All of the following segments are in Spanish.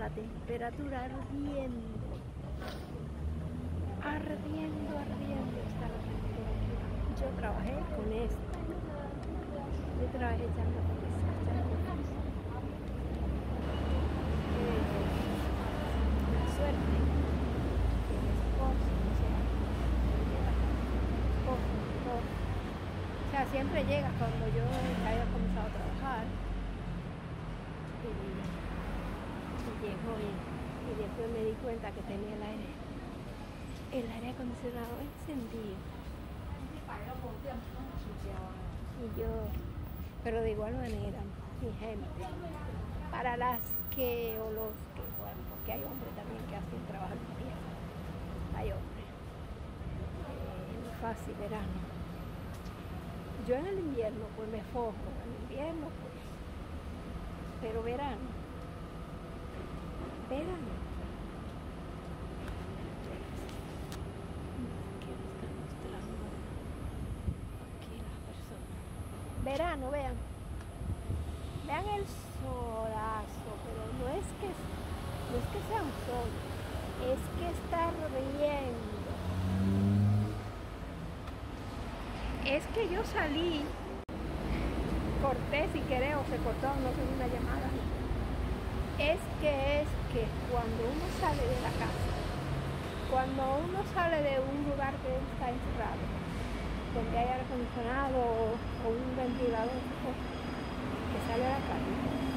la temperatura ardiendo. Ardiendo está la temperatura. Yo trabajé con esto. Yo trabajé echando fresca. La suerte que mi esposo, o sea, siempre llega cuando yo haya comenzado a trabajar. Y llegó y después me di cuenta que tenía el aire acondicionado encendido. Y yo, pero de igual manera, mi gente, para las que o los que, bueno, porque hay hombres también que hacen trabajo en invierno, hay hombres, es muy fácil, verano. Yo en el invierno pues me forro, en el invierno pues, pero verano. ¿Qué me está mostrando aquí las personas? Verano, vean el solazo, pero no es que sea un sol, es que está ardiendo. Es que yo salí, corté si querer o se cortó, no sé, una llamada. Es que cuando uno sale de la casa, cuando uno sale de un lugar que está encerrado, donde hay aire acondicionado o un ventilador que sale a la calle,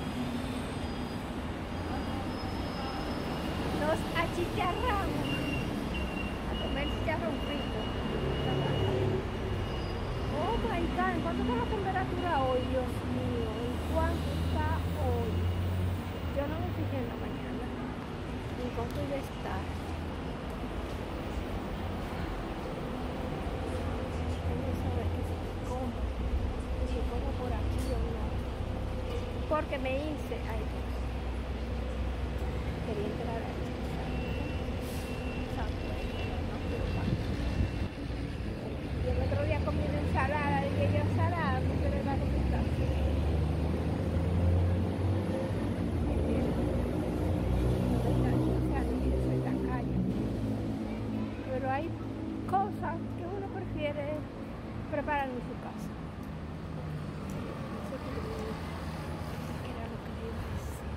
nos achicharramos a comer chicharrón frito. Oh my God, ¿en cuánto está la temperatura hoy? Dios mío, ¿en cuánto está hoy? Yo no me fijé en la mañana en cuánto iba a estar. Vamos a ver si como por aquí o no. Porque me hice, ay Dios, quería entrar ahí. Y el otro día comí una ensalada, dije yo ensalada, porque le va a comentar. Pero hay cosas que uno prefiere preparar en su casa. Eso que era lo que le iba a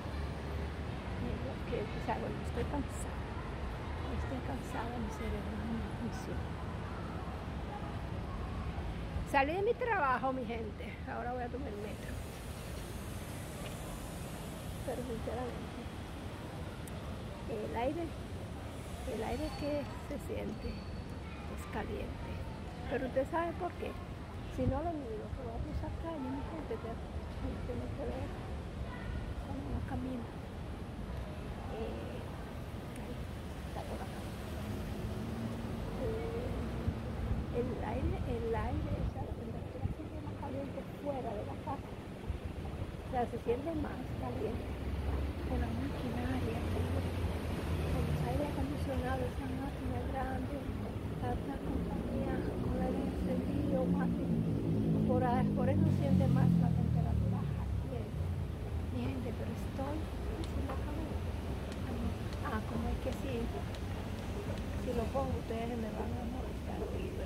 decir. O sea, bueno, estoy cansada, mi cerebro no funciona. Salí de mi trabajo, mi gente. Ahora voy a tomar el metro. Pero sinceramente, el aire que se siente es caliente. Pero usted sabe por qué. Si no lo miro, que voy a cruzar calle, mi gente, que no se ve cuando uno camina. Ahí está por acá. El aire, o sea, la temperatura se siente más caliente fuera de la casa. O sea, se siente más caliente con la maquinaria, con los aire acondicionados, esas máquinas grandes, tantas compañías con el encendido, por eso siente más la temperatura aquí. Mi gente, pero estoy sin la cabeza. Como es que si lo pongo ustedes me van a molestar.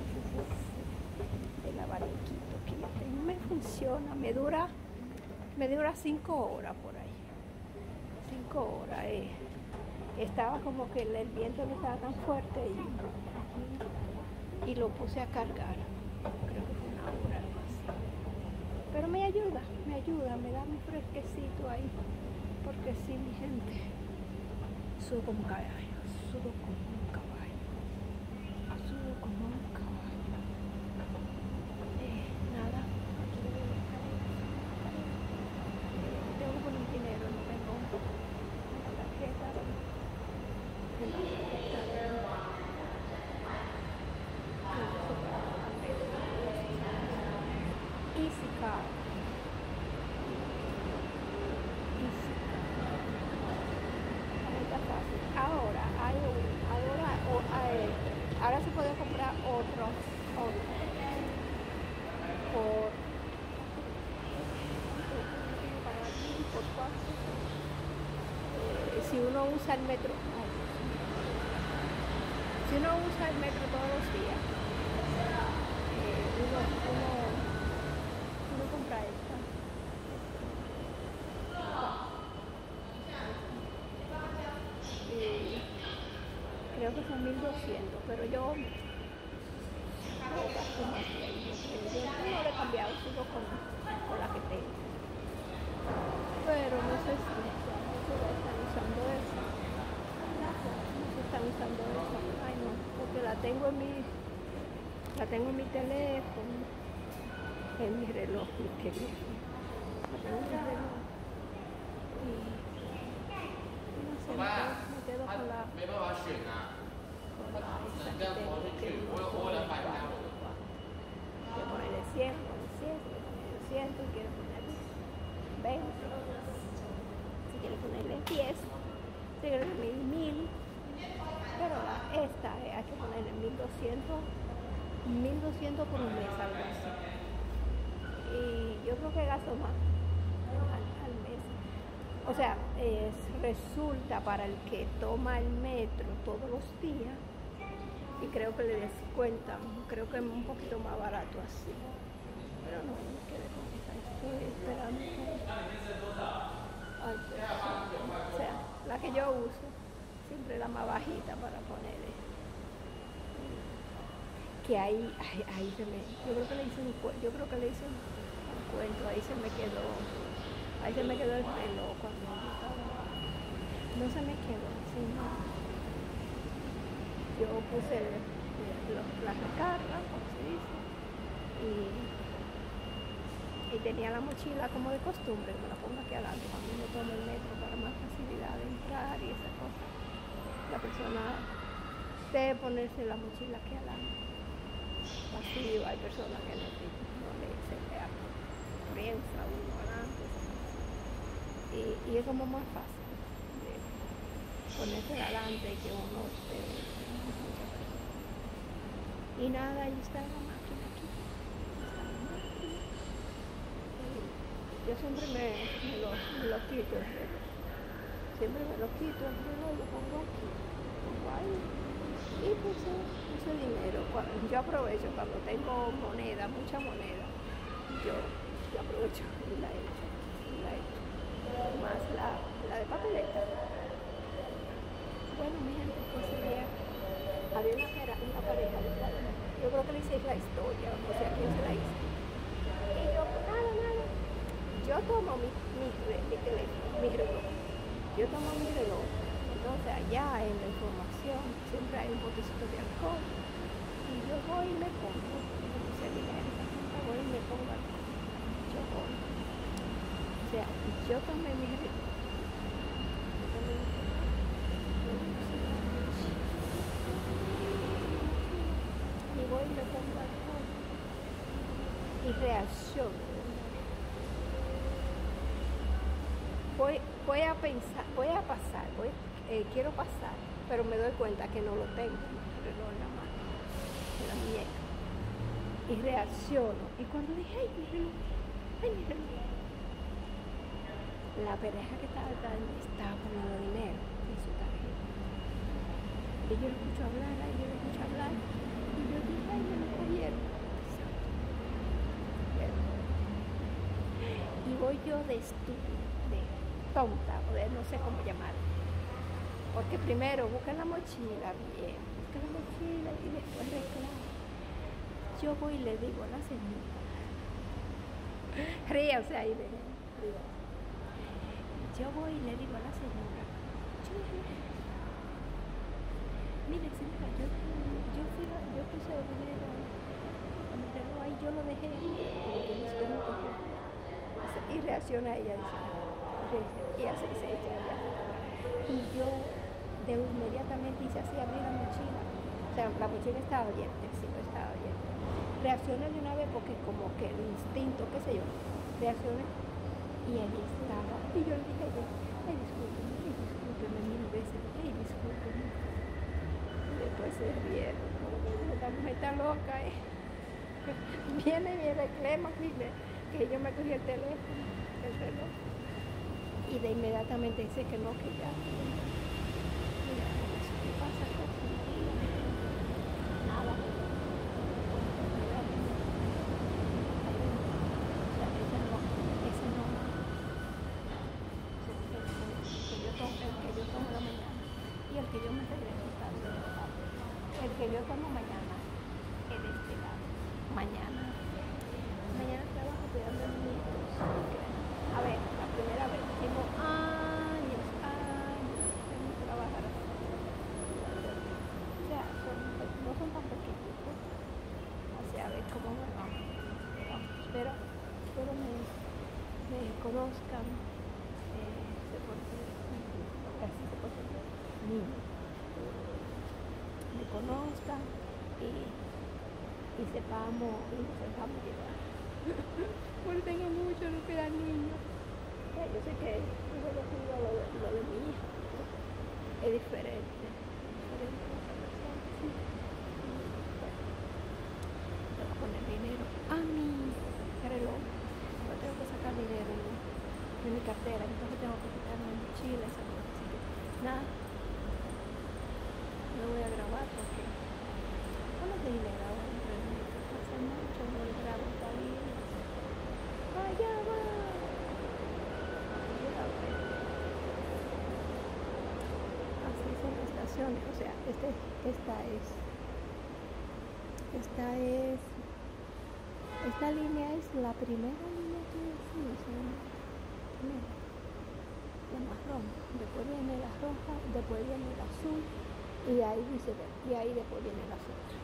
El abaniquito que yo tengo me funciona, me dura 5 horas por ahí. 5 horas. Estaba como que el viento no estaba tan fuerte y lo puse a cargar. Creo que fue 1 hora, algo así. Pero me ayuda, me da mi fresquecito ahí. Porque sí, mi gente, sudo como un caballo, sudo como un caballo. Nada, tengo que poner dinero, no tengo una tarjeta. Easy Card. Está fácil. Ahora se puede comprar otro por 4 si uno usa el metro, si uno usa el metro todos los días, uno compra esta. Creo que son 1.200, pero yo gasto más tiempo. Yo no le he cambiado, sigo con la que tengo. Pero no sé si están usando esa. No se están usando esa. Ay no, porque la tengo en mi teléfono, en mi reloj, mi teléfono. La tengo en mi reloj. Y no sé, me quedo con la. 没办法选啊，只能这样投进去，我的反弹我的话。 Quiero ponerle 100, poner 100, quiero poner 200, quiero ponerle 20. Si quiero ponerle 10, si quiero ponerle 1.000. Pero esta hay que ponerle 1.200 por un mes, algo así. Y yo creo que gasto más al mes. O sea, resulta para el que toma el metro todos los días, y creo que le descuentan, creo que es un poquito más barato así. Pero no me quedé con esa, estoy esperando. Ay, o sea, la que yo uso, siempre la más bajita para ponerle. Que ahí se me, yo creo que le hice un cuento, ahí se me quedó el reloj cuando yo estaba. No se me quedó, sino yo puse la recarga, como se dice, y tenía la mochila como de costumbre, me la pongo aquí adelante cuando uno toma el metro para más facilidad de entrar y esa cosa. La persona debe ponerse la mochila aquí adelante. Así hay personas que no le se prensa uno adelante. Y es como más fácil de ponerse adelante que uno esté. Y nada, ahí está la máquina aquí. Yo siempre me lo quito el reloj. Siempre me lo quito el reloj, lo pongo aquí. Pongo ahí. Y pues ese dinero, yo aprovecho cuando tengo moneda, mucha moneda. Yo aprovecho y la echo. Más la de papeleta. Bueno, mi gente, pues había una pareja de padres. Yo creo que le hice la historia, o sea, ¿quién se la hizo? Y yo, nada. Yo tomo mi teléfono, mi reloj. Yo tomo mi reloj. Entonces, allá en la información siempre hay un botecito de alcohol. Y yo voy y me pongo. Voy y me pongo alcohol. Yo voy. O sea, yo tomé mi reloj. Y voy y me pongo alcohol. Y reacciono. Voy a pensar, quiero pasar, pero me doy cuenta que no lo tengo, el reloj en la mano, en la muñeca. Y reacciono. Y cuando dije, ay, mi reloj. La pareja que estaba poniendo dinero en su tarjeta. Y yo lo escucho hablar, y yo dije, ay, me lo cogieron. Y voy yo de estúpida, de tonta, o de no sé cómo llamarlo. Porque primero busca la mochila bien, y después reclamo. Yo voy y le digo a la señora, ríase ahí de río. Yo voy y le digo a la señora, mire señora, yo puse el dinero, ahí yo lo dejé, y reacciona ella, y así se echa ella. Y yo inmediatamente hice así, abrí la mochila, o sea, la mochila estaba abierta, el cinto estaba abierto. Reaccioné de una vez porque como que el instinto, qué sé yo, reaccioné. Y ahí estaba. Y yo le dije, ay, discúlpeme 1000 veces, ay, discúlpeme. Y después se rieron. La mujer está loca, Viene y me reclama, que yo me cogí el teléfono, el reloj. y de inmediatamente dice que no, que ya. Mira, ¿qué pasa? Nada. Ese no. El que yo tomo en la mañana y el que yo me regreso tarde. El que yo tomo mañana es de este lado. Mañana trabajo cuidando a mis hijos. A ver, la primera vez tengo años en trabajar así. O sea, no son tan pequeñitos. Así a ver cómo me va. Espero me conozcan. Me conozcan y sepamos llevar. Porque tengo mucho, no quedan niños. Yo sé que lo de mi hija es diferente. Tengo que poner dinero a mi reloj. Yo tengo que sacar dinero de mi cartera, entonces tengo que quitar mi mochila, esa cosa. Así que nada, no voy a grabar porque no lo tengo grabado. Hace mucho no lo grabo, está bien. Allá va. Así son las estaciones, o sea, esta línea es la primera línea que decimos, la marrón, después viene la roja, después viene el azul y ahí viceversa, y ahí después viene las otras.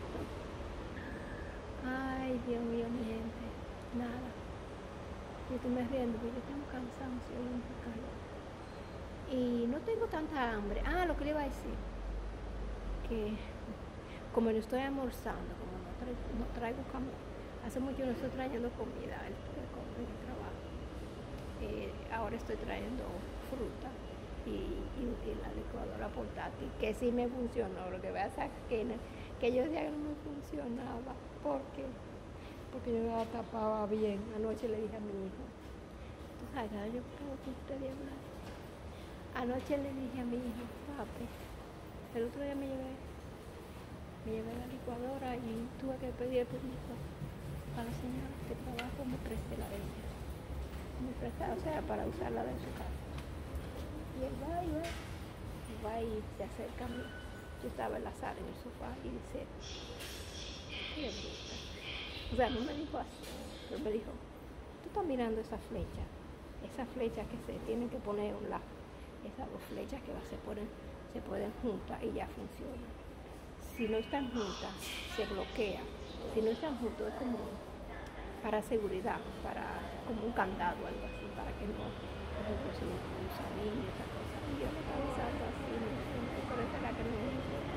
Ay, Dios mío, mi gente, nada. Yo estoy me riendo porque yo tengo cansancio y un calor. Y no tengo tanta hambre. Lo que le iba a decir, que como no estoy almorzando, como no traigo comida, hace mucho no estoy trayendo comida al trabajo. Ahora estoy trayendo fruta y la licuadora portátil, que sí me funcionó. Lo que pasa es que yo decía que no me funcionaba porque yo la tapaba bien. Anoche le dije a mi hijo, tú sabes, yo creo que usted de hablar. Anoche le dije a mi hijo, papi, el otro día me llevé la licuadora y tuve que pedir permiso a la señora que trabaja, me preste la de ella. Me presta, o sea, para usarla de su casa. Y él va y se acerca a mí. Yo estaba en la sala, en el sofá, y dice, qué bruta. O sea, no me dijo así, pero me dijo, tú estás mirando esa flecha que se tienen que poner a un lado. Esas dos flechas que se pueden juntas y ya funcionan. Si no están juntas, se bloquea. Si no están juntos, es como para seguridad, como un candado o algo así, para que no, por ejemplo, se me cruza a mí y esa cosa. Y yo me estaba usando así, pero esa es la que no me gusta.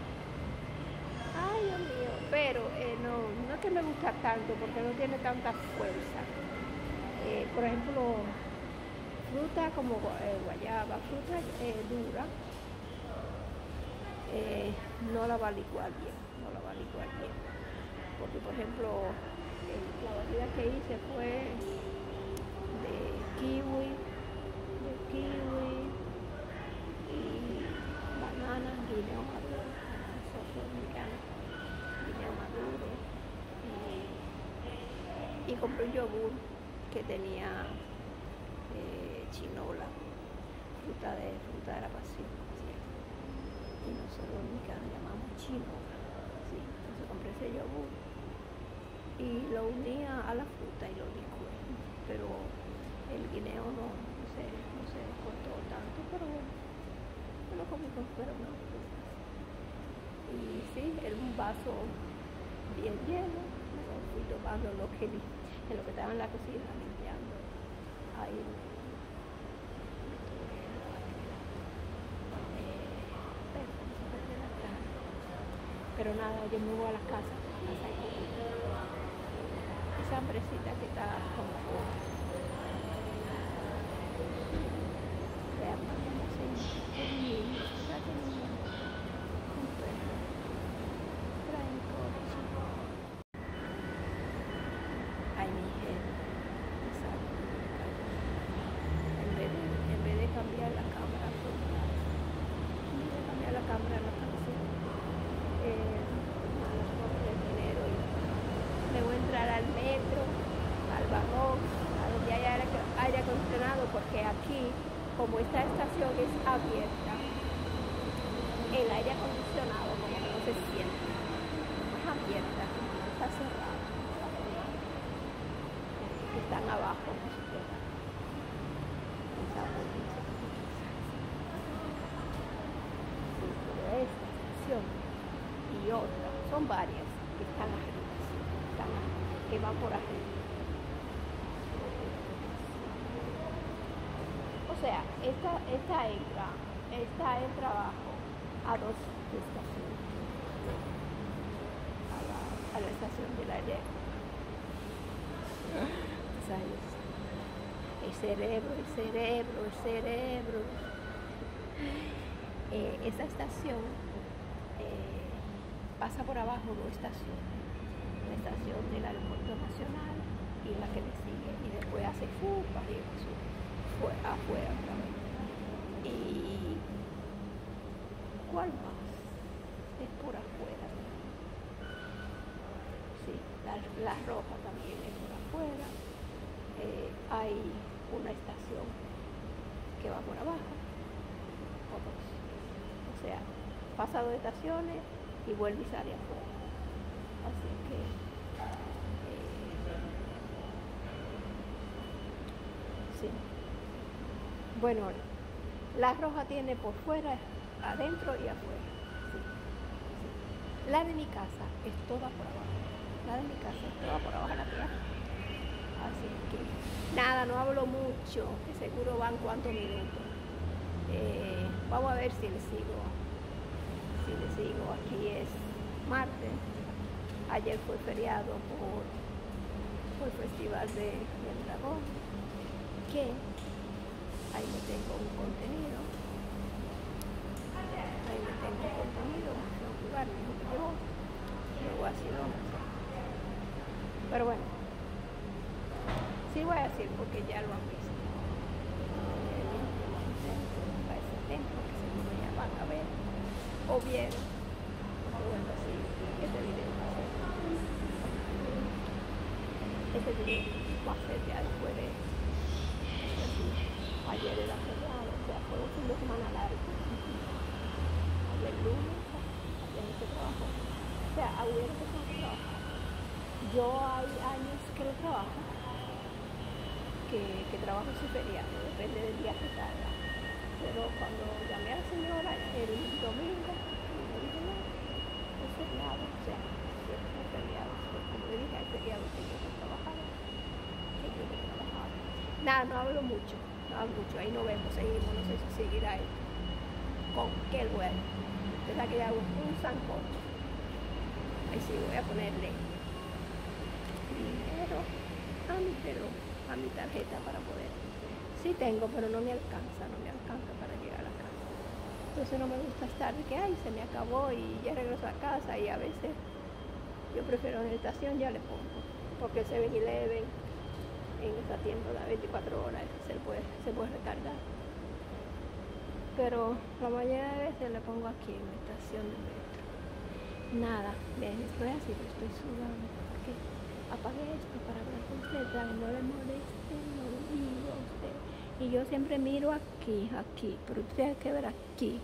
Ay, Dios mío, pero no es que me gusta tanto porque no tiene tanta fuerza. Por ejemplo, fruta como guayaba, fruta dura, no la va a licuar bien, porque por ejemplo la batida que hice fue de kiwi y banana, guineo maduro, y compré un yogur que tenía chinola, fruta de la pasión, ¿sí? Y nosotros en mi casa llamamos chinola, ¿sí? Entonces compré ese yogur y lo unía a la fruta y lo licué, pero el guineo no se cortó tanto, pero bueno, yo lo comí con fuera una fruta. Y sí, era un vaso bien lleno, me lo fui tomando en lo que estaba en la cocina limpiando ahí. Pero nada, yo me voy a la casa, esa hambrecita que está como vean más o menos ay, mi gente, en vez de entrar al metro, al vagón, a donde hay aire acondicionado, porque aquí, como esta estación es abierta, el aire acondicionado como que no se siente, es abierta, no está cerrada. Están abajo, no se quedan. Sí, pero esta estación y otra, son varias que están arriba, que van por arriba. O sea, esta entra abajo a dos estaciones, a la estación de la aire. El cerebro. Esa estación pasa por abajo dos estaciones. La estación del Aeropuerto Nacional y la que le sigue. Y después hace para arriba, afuera otra vez. ¿Y cuál más? Es por afuera. Sí, la roja también es por afuera. Hay una estación que va por abajo, o dos. O sea, pasa dos estaciones y vuelve y sale afuera. Así que sí. Bueno, la roja tiene por fuera, adentro y afuera. Sí, sí. La de mi casa es toda por abajo. La tierra. Así que nada, no hablo mucho, que seguro van cuantos minutos. Vamos a ver si le sigo. Aquí es martes. Ayer fue feriado por el Festival del Dragón. Que ahí me tengo un contenido. No jugar, me llevó. Luego ha sido. Pero bueno. Sí voy a decir porque ya lo han visto. Para ese templo que seguro ya van a ver o vieron. Bueno, sí, este video va a ser. Este video va a ser ya después de. Ayer era feriado, o sea, fue un fin de semana largo. Ayer lunes, ayer no se trabajó. O sea, ayer no se trabajó. Yo hay años que lo trabajo. Que trabajo su feriado, depende del día que salga. Pero cuando llamé a la señora el domingo, me dijo, no, es feriado, o sea, es feriado. Pues como le dije, hay feriado que yo no trabajaba, Nada, no hablo mucho, ahí nos vemos, seguimos, no sé si seguirá él. ¿Con qué el vuelo? Usted sabe que ya hago un sancocho. Ahí sí voy a ponerle dinero a mi tarjeta para poder. Sí tengo, pero no me alcanza para llegar a la casa. Entonces no me gusta estar de que, se me acabó y ya regreso a casa, y a veces yo prefiero en la estación ya le pongo, porque el 7-Eleven en esta tienda da 24 horas, se puede recargar. Pero la mayoría de veces le pongo aquí en la estación de metro. Nada, ven, estoy así, pero estoy sudando, porque apagué esto para hablar con usted, para que no le moleste, no le digo a usted. Y yo siempre miro aquí, pero usted hay que ver aquí.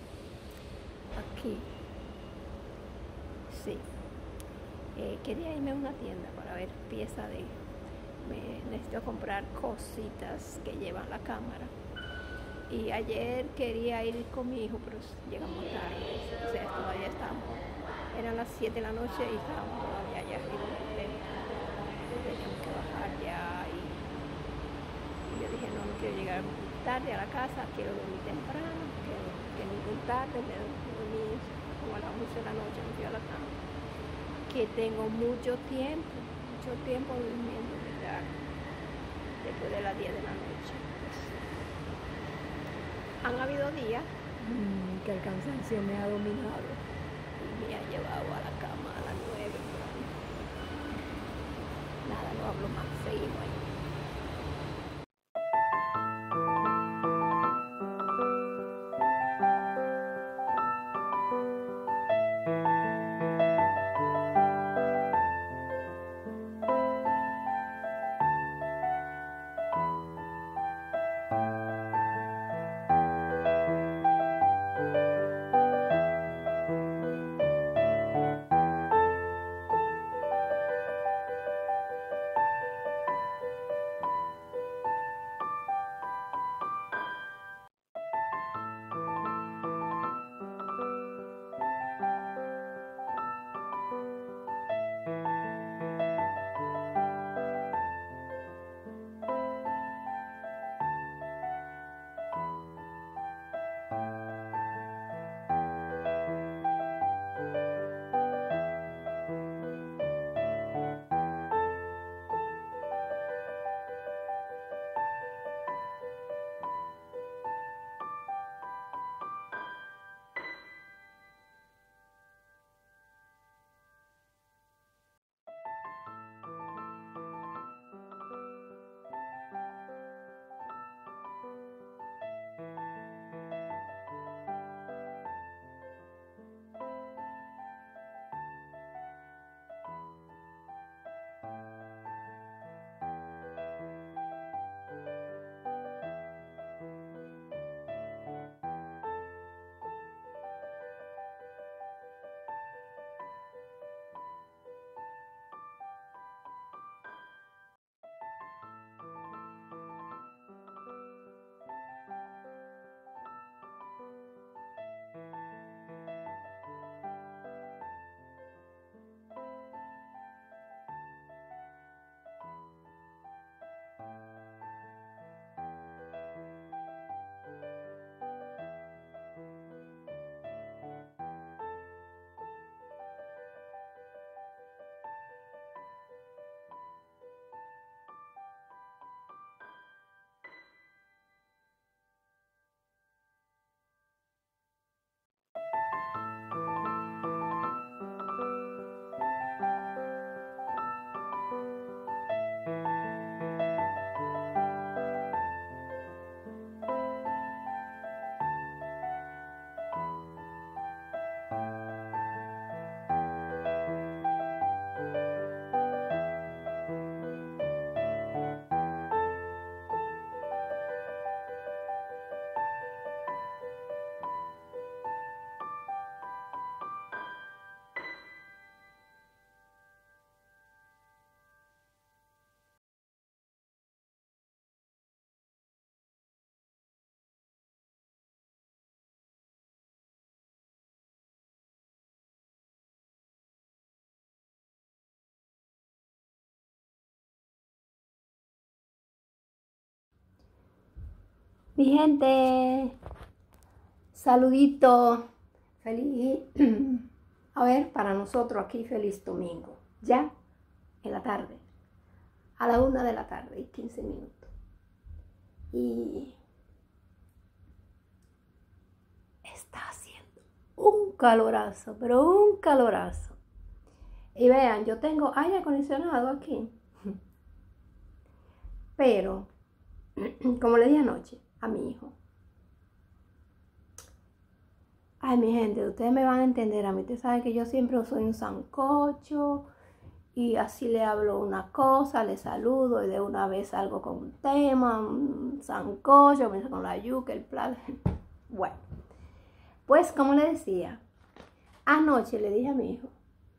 Sí. Quería irme a una tienda para ver piezas necesito comprar cositas que llevan la cámara. Y ayer quería ir con mi hijo, pero llegamos tarde. O sea, todavía eran las 7 de la noche y estábamos todavía allá arriba del hotel. Teníamos que bajar ya y yo dije, no quiero llegar tarde a la casa, quiero dormir temprano, que ningún tarde, me dormí como a las 11 de la noche, me fui a la cama. Que tengo mucho tiempo durmiendo después de las 10 de la noche. Han habido días que el cansancio me ha dominado y me ha llevado a la cama a las 9. Nada, no hablo más, seguimos ahí. Mi gente, saludito, feliz, a ver, para nosotros aquí feliz domingo, ya en la tarde, a la 1 de la tarde y 15 minutos. Y está haciendo un calorazo, pero un calorazo. Y vean, yo tengo aire acondicionado aquí, pero, como le dije anoche a mi hijo, ay, mi gente, ustedes me van a entender a mí. Ustedes saben que yo siempre soy un sancocho y así le hablo una cosa, le saludo y de una vez salgo con un tema, un sancocho, me con la yuca, el plato. Bueno, pues como le decía, anoche le dije a mi hijo,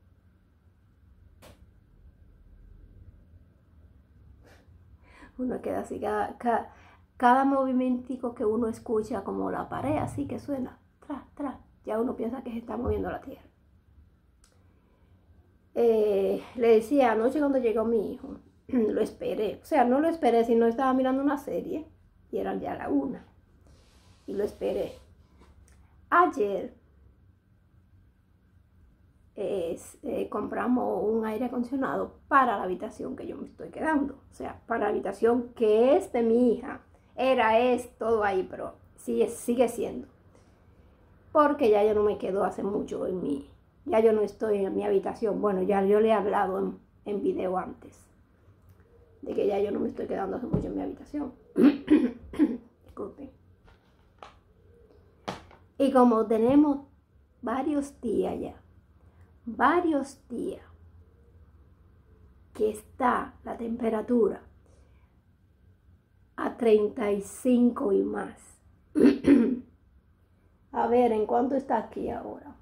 uno queda así, cada movimiento que uno escucha como la pared, así que suena, tras, ya uno piensa que se está moviendo la tierra. Le decía anoche cuando llegó mi hijo, lo esperé, o sea, no lo esperé, sino estaba mirando una serie y era ya la 1 y lo esperé. Ayer compramos un aire acondicionado para la habitación que yo me estoy quedando, o sea, para la habitación que es de mi hija, es todo ahí, pero sigue siendo, porque ya yo no me quedo hace mucho ya yo no estoy en mi habitación. Bueno, ya yo le he hablado en video antes, de que ya yo no me estoy quedando hace mucho en mi habitación. Disculpen. Y como tenemos varios días que está la temperatura a 35 y más. A ver, ¿en cuánto está aquí ahora?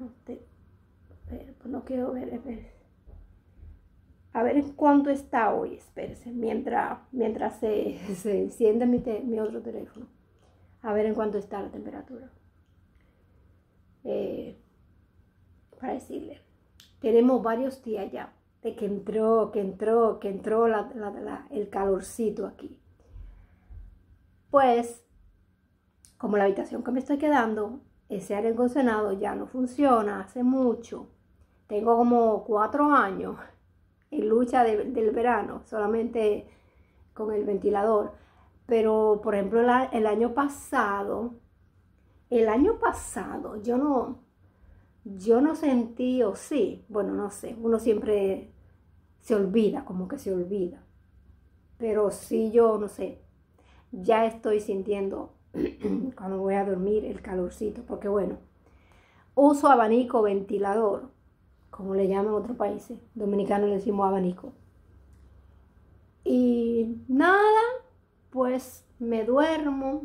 No quiero ver. A ver en cuánto está hoy, espérense, mientras se enciende mi otro teléfono. A ver en cuánto está la temperatura. Para decirle, tenemos varios días ya de que entró el calorcito aquí. Pues, como la habitación que me estoy quedando, ese aire acondicionado ya no funciona hace mucho. Tengo como 4 años en lucha del verano, solamente con el ventilador. Pero, por ejemplo, el año pasado, yo no sentí, o sí, bueno, no sé, uno siempre se olvida, como que se olvida. Pero sí, yo no sé, ya estoy sintiendo cuando voy a dormir el calorcito, porque bueno, uso abanico ventilador, como le llaman en otros países, dominicanos le decimos abanico. Y nada, pues me duermo,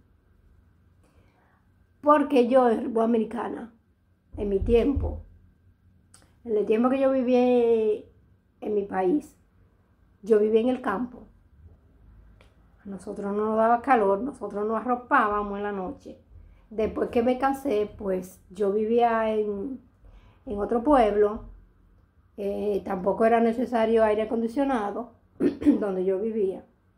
porque yo en República Dominicana, en mi tiempo, en el tiempo que yo viví en mi país, yo viví en el campo. A nosotros no nos daba calor, nosotros nos arropábamos en la noche. Después que me casé, pues yo vivía en otro pueblo, tampoco era necesario aire acondicionado donde yo vivía.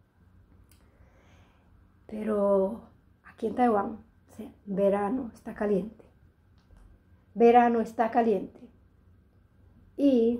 Pero aquí en Taiwán, o sea, verano está caliente. Y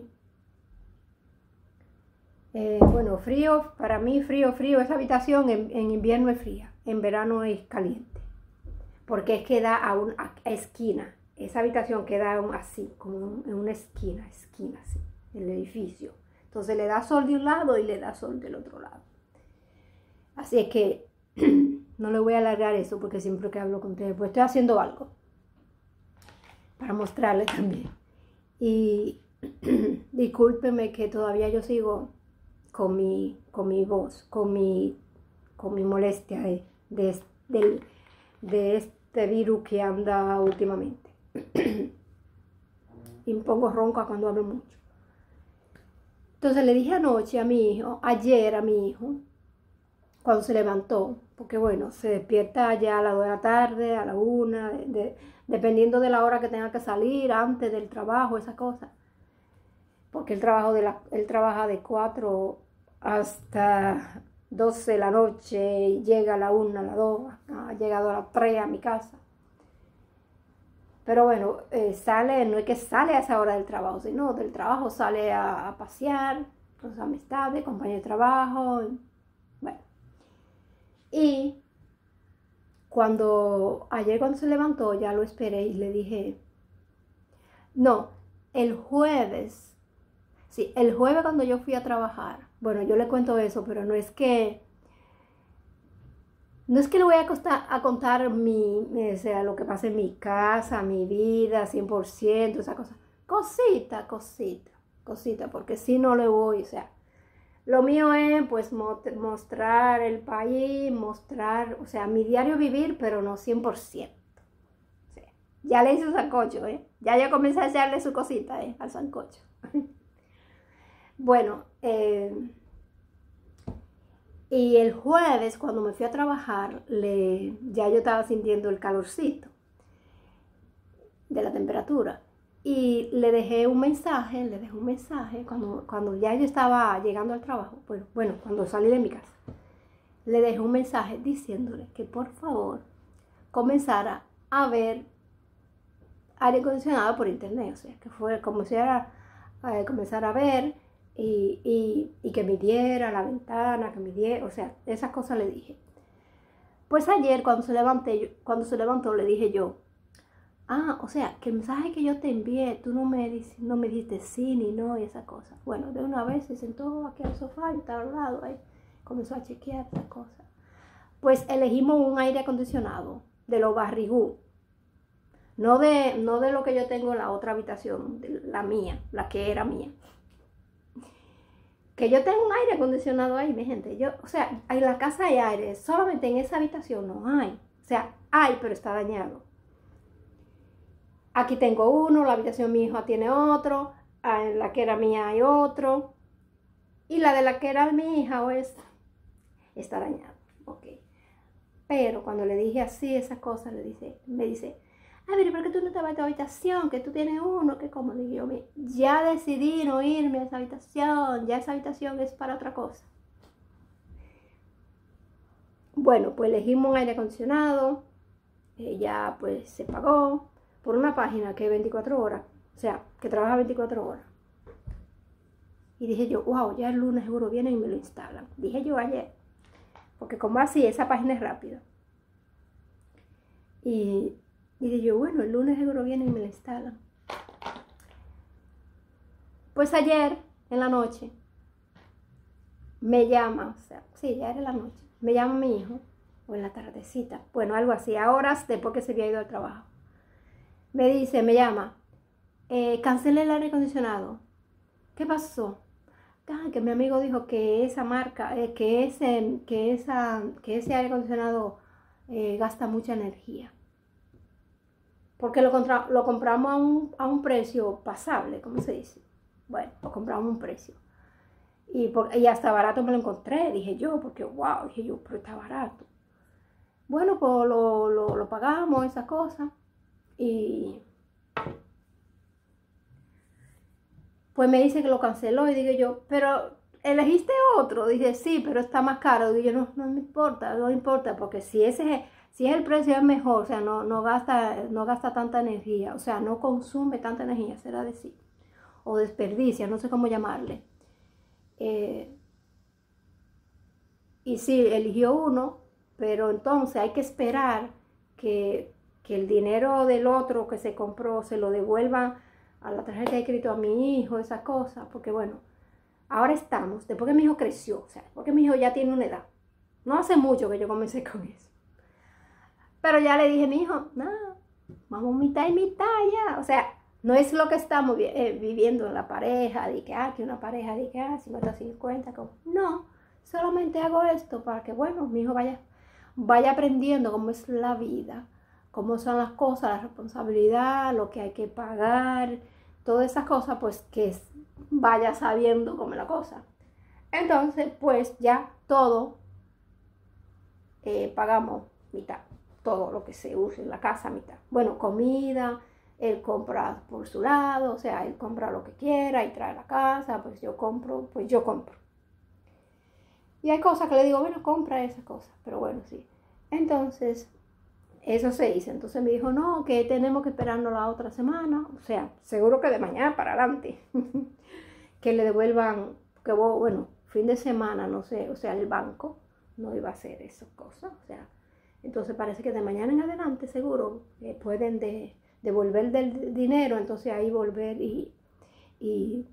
bueno, frío, para mí frío, esa habitación en invierno es fría, en verano es caliente, porque es que da a esquina, esa habitación queda así, como en una esquina así, el edificio, entonces le da sol de un lado y le da sol del otro lado, así es que no le voy a alargar eso, porque siempre que hablo con ustedes, pues estoy haciendo algo, para mostrarles también, y discúlpenme que todavía yo sigo con mi voz, con mi molestia de este virus que anda últimamente. Y me pongo ronca cuando hablo mucho. Entonces le dije ayer a mi hijo, cuando se levantó, porque bueno, se despierta ya a las 2 de la tarde, a la 1, dependiendo de la hora que tenga que salir, antes del trabajo, esa cosa. Porque él trabaja de 4 hasta 12 de la noche y llega a la 1, a la 2, ha llegado a las 3 a mi casa. Pero bueno, sale, no es que sale a esa hora del trabajo, sino del trabajo sale a pasear con sus amistades, compañeros de trabajo, bueno. Y ayer cuando se levantó, ya lo esperé y le dije, no, el jueves cuando yo fui a trabajar, bueno, yo le cuento eso, pero no es que le voy a contar o sea, lo que pasa en mi casa, mi vida, 100%, esa cosa. Cosita, porque si no le voy, o sea, lo mío es pues mostrar el país, mostrar, o sea, mi diario vivir, pero no 100%. O sea, ya le hice un sancocho, ya yo comencé a echarle su cosita, al sancocho. Bueno, y el jueves cuando me fui a trabajar, ya yo estaba sintiendo el calorcito de la temperatura. Y le dejé un mensaje cuando ya yo estaba llegando al trabajo, bueno, cuando salí de mi casa, le dejé un mensaje diciéndole que por favor comenzara a ver aire acondicionado por internet, o sea, que comenzara a ver y que midiera la ventana, que midiera, o sea, esas cosas le dije. Pues ayer cuando se levantó le dije yo, o sea, que el mensaje que yo te envié, tú no me dijiste sí ni no y esa cosa. Bueno, de una vez se sentó aquí al sofá y estaba al lado ahí, comenzó a chequear esa cosa. Pues elegimos un aire acondicionado de los Barrigú, no de lo que yo tengo en la otra habitación, la mía, la que era mía. Que yo tengo un aire acondicionado ahí, mi gente. O sea, en la casa hay aire, solamente en esa habitación no hay. O sea, hay, pero está dañado. Aquí tengo uno, la habitación de mi hijo tiene otro, en la que era mía hay otro, y la de la que era mi hija está dañado. Ok. Pero cuando le dije así esas cosas, me dice, pero ¿por qué tú no te vas a tu habitación? Que tú tienes uno, que como digo yo, ya decidí no irme a esa habitación, ya esa habitación es para otra cosa. Bueno, pues elegimos un aire acondicionado, ya pues se pagó por una página que es 24 horas, o sea, que trabaja 24 horas. Y dije yo, wow, ya el lunes seguro vienen y me lo instalan. Dije yo ayer, porque como así, esa página es rápida. Y dije yo, bueno, el lunes seguro vienen y me lo instalan. Pues ayer, en la noche, me llama, o sea, sí, ya era la noche, me llama mi hijo, o en la tardecita, bueno, algo así, a horas después que se había ido al trabajo. Me llama, cancelé el aire acondicionado. ¿Qué pasó? Que mi amigo dijo que esa marca, que ese aire acondicionado gasta mucha energía. Porque lo compramos a un precio pasable, ¿cómo se dice? Bueno, lo compramos a un precio. Y hasta barato me lo encontré, dije yo, porque wow, dije yo, pero está barato. Bueno, pues lo pagamos, esas cosas. Y pues me dice que lo canceló y digo yo, pero ¿elegiste otro? Dije, sí, pero está más caro. Digo yo, no me importa, porque si es el precio es mejor, o sea, no gasta tanta energía, o sea, no consume tanta energía, será decir, o desperdicia, no sé cómo llamarle. Y sí, eligió uno, pero entonces hay que esperar que el dinero del otro que se compró se lo devuelvan a la tarjeta de crédito a mi hijo, esas cosas, porque bueno, ahora estamos, después que mi hijo creció, o sea, porque mi hijo ya tiene una edad, no hace mucho que yo comencé con eso, pero ya le dije a mi hijo, no, vamos mitad y mitad ya, o sea, no es lo que estamos viviendo en la pareja, de que una pareja, de que 50-50, no, solamente hago esto para que, bueno, mi hijo vaya aprendiendo cómo es la vida, cómo son las cosas, la responsabilidad, lo que hay que pagar, todas esas cosas, pues que vaya sabiendo cómo es la cosa. Entonces, pues ya todo pagamos mitad, todo lo que se use en la casa mitad. Bueno, comida, él compra por su lado, o sea, él compra lo que quiera y trae a la casa, pues yo compro. Y hay cosas que le digo, bueno, compra esa cosa, pero bueno, sí. Entonces, eso se hizo. Entonces me dijo, no, que tenemos que esperarnos la otra semana, o sea, seguro que de mañana para adelante, que le devuelvan, que bueno, fin de semana, no sé, o sea, el banco no iba a hacer esas cosas, o sea, entonces parece que de mañana en adelante seguro pueden devolver del dinero, entonces ahí volver y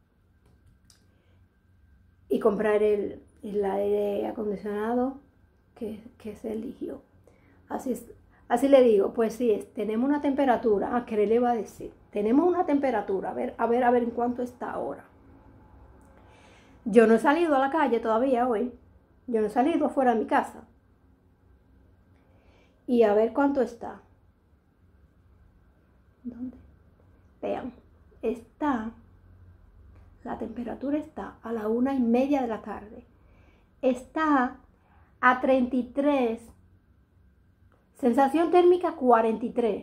comprar el aire acondicionado que se eligió. Así le digo, pues sí, tenemos una temperatura, ¿qué le iba a decir? Tenemos una temperatura, a ver en cuánto está ahora. Yo no he salido a la calle todavía hoy, yo no he salido afuera de mi casa. Y a ver cuánto está. ¿Dónde? Vean, la temperatura está a la 1:30 de la tarde. Está a 33. Sensación térmica 43.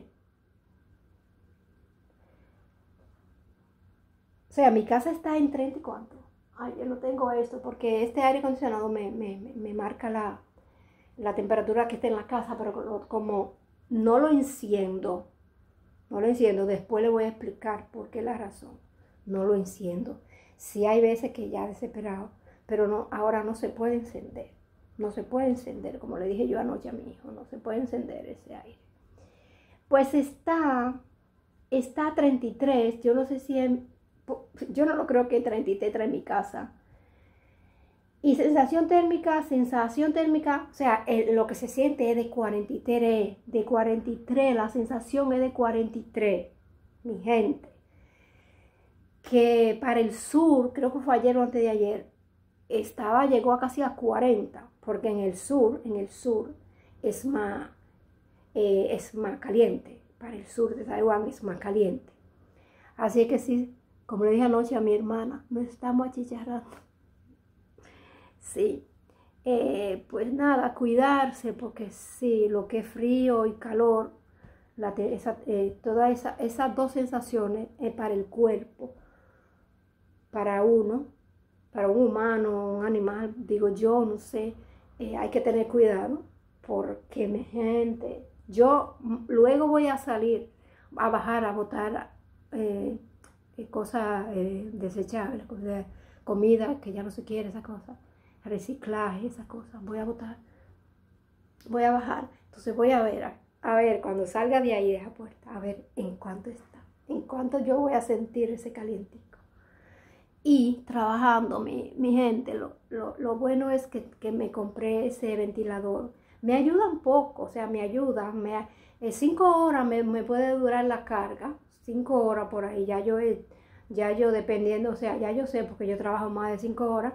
O sea, mi casa está en 30 y cuánto. Ay, yo no tengo esto porque este aire acondicionado me marca la temperatura que está en la casa, pero como no lo enciendo, después le voy a explicar por qué la razón. No lo enciendo. Sí hay veces que ya desesperado, pero no, ahora no se puede encender. No se puede encender, como le dije yo anoche a mi hijo, no se puede encender ese aire. Pues está a 33, yo no sé si yo no lo creo que 33 trae mi casa. Y sensación térmica, o sea, lo que se siente es de 43, la sensación es de 43, mi gente. Que para el sur, creo que fue ayer o antes de ayer, llegó a casi a 40, porque en el sur es más caliente, para el sur de Taiwán es más caliente. Así que sí, como le dije anoche a mi hermana, no estamos achicharrando. Sí, pues nada, cuidarse, porque sí, lo que es frío y calor, todas esas dos sensaciones para el cuerpo, para un humano, un animal, digo yo, no sé, hay que tener cuidado, porque mi gente, yo luego voy a salir, a bajar, a botar cosas desechables, comida que ya no se quiere, esa cosa, reciclaje, esas cosas, voy a botar, voy a bajar, entonces voy a ver cuando salga de ahí de esa puerta, a ver en cuánto está, en cuánto yo voy a sentir ese calientico. Y trabajando, mi gente, lo bueno es que me compré ese ventilador. Me ayuda un poco, o sea, me ayuda. 5 horas me puede durar la carga, 5 horas por ahí. Ya yo dependiendo, o sea, ya yo sé, porque yo trabajo más de 5 horas.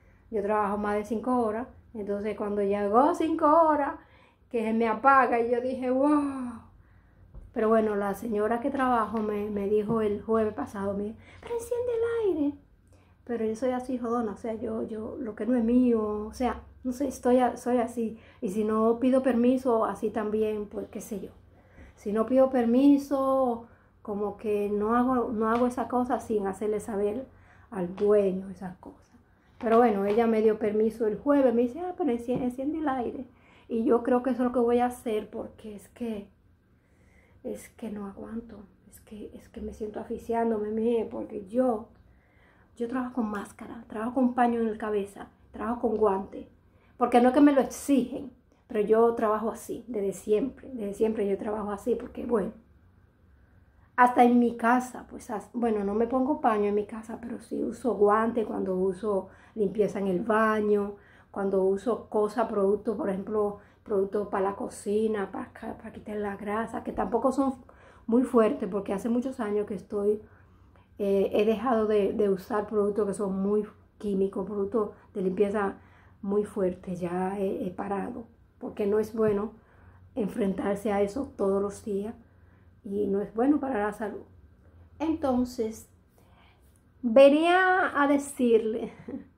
Entonces, cuando llegó 5 horas, que se me apaga y yo dije, wow. Pero bueno, la señora que trabajo me dijo el jueves pasado, pero enciende el aire. Pero yo soy así jodona, o sea, yo lo que no es mío, o sea, no sé, soy así. Y si no pido permiso, así también, pues qué sé yo. Si no pido permiso, como que no hago esa cosa sin hacerle saber al dueño esas cosas. Pero bueno, ella me dio permiso el jueves, me dice, pero enciende el aire. Y yo creo que eso es lo que voy a hacer, porque es que no aguanto, es que me siento asfixiándome, porque yo trabajo con máscara, trabajo con paño en la cabeza, trabajo con guante, porque no es que me lo exigen, pero yo trabajo así, desde siempre yo trabajo así, porque bueno, hasta en mi casa, pues bueno, no me pongo paño en mi casa, pero sí uso guante cuando uso limpieza en el baño, cuando uso productos, por ejemplo, productos para la cocina, para quitar la grasa, que tampoco son muy fuertes, porque hace muchos años que he dejado de usar productos que son muy químicos, productos de limpieza muy fuertes, ya he parado, porque no es bueno enfrentarse a eso todos los días y no es bueno para la salud. Entonces, vengo a decirle